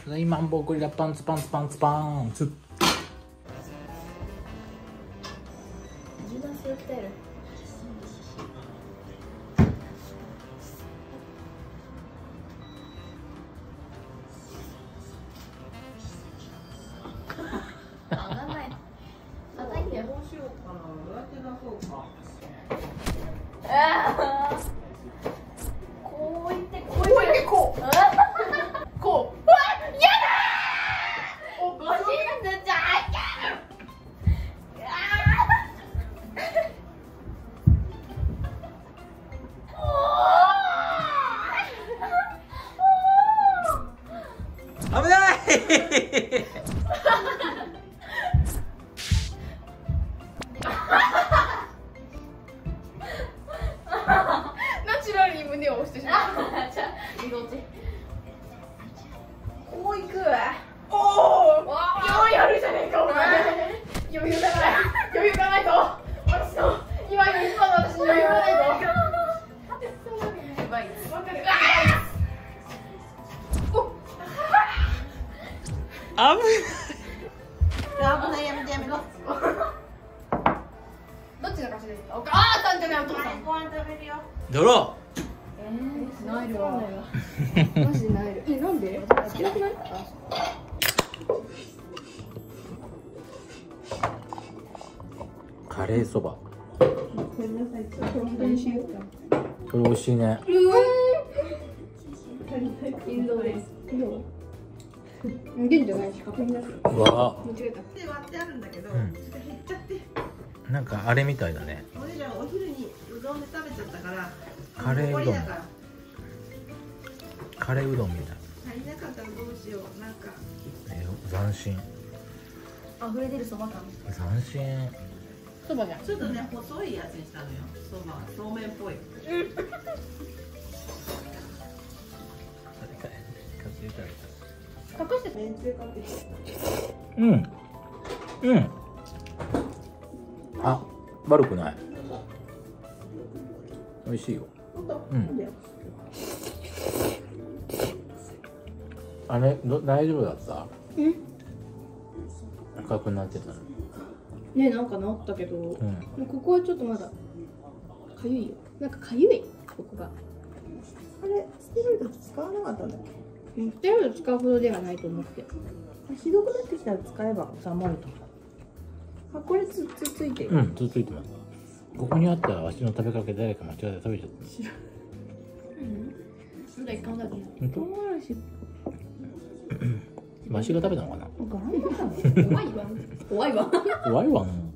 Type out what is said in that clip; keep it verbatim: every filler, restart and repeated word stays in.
マンボゴリラパンツパンツパンツパンツ。 柔軟性を鍛える。あ、名前。叩いてよ。 どうしようかな。どうやって出そうか。 ああ。こういってこういってこう。こう。うわ、やだー。お、ごしんずちゃん。 危ないナチュラルに胸を押してしまう。じゃあ、どっち？こういく。おお。ようやるじゃねえかお前。余裕がない。余裕がないと。私の今の一番の私に余裕がないと。やばい。わかる。 危ない。 危ない、やめてやめろ。 どっちの勝ちですか？ああ、たんじゃないお父さん。 ご飯食べるよ。 ドロえー、ナイルは。マジでナイル。え、なんで？好きなくない？ ー。カレーそば。 ごめんなさい。ちょっと美味しいよ。 これ美味しいね。 うわー。インドです。現じゃないし確認だ。 うわ間違えた。 で割ってあるんだけど、 うんちょっと減っちゃって。 なんかあれみたいだね。 俺らお昼にうどんで食べちゃったから。 カレーうどん残りだからカレーうどんみたい。 足りなかったらどうしよう。なんか。 えー、斬新。 溢れ出るそば感。 斬新。 そばじゃん。 ちょっとね、細いやつにしたのよ。そば、そうめんっぽい。 隠してめんつゆかけて。 うん。うん。あ、悪くない。美味しいよ。うん。あれ、ど、大丈夫だった？ うん。 赤くなってたの。 ね、なんか治ったけど、 うん。 ここはちょっとまだかゆいよ。なんかかゆい、ここが。 あれ、ステロイド使わなかったんだっけ？ ステロイド使うほどではないと思って。 ひどくなってきたら使えば収まるとか。あ、これつつついてる。 うん、つついてます。ここにあったわしの食べかけ誰か間違えて食べちゃった。 まだ一回も食べてない。 本当？ 唐辛子。 わしが食べたのかな。 ガラムだもん。 怖いわ。怖いわ。 怖いわ。